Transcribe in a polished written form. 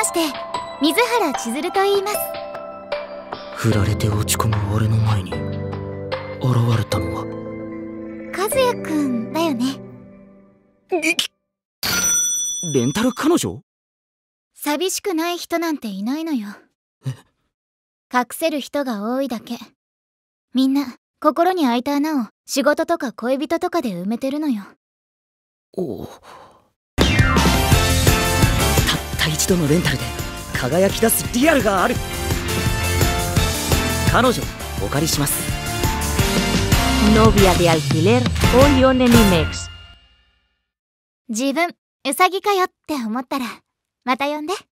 まして、水原千鶴と言います。 振られて落ち込む俺の前に現れたのは和也くんだよね。 レンタル彼女？ 寂しくない人なんていないのよ。隠せる人が多いだけ。みんな心に開いた穴を仕事とか恋人とかで埋めてるのよ。 おう。たった一度のレンタルで輝き出すリアルがある。彼女お借りします。 Novia de alquiler Olion Animex。 自分ウサギかよって思ったらまた呼んで。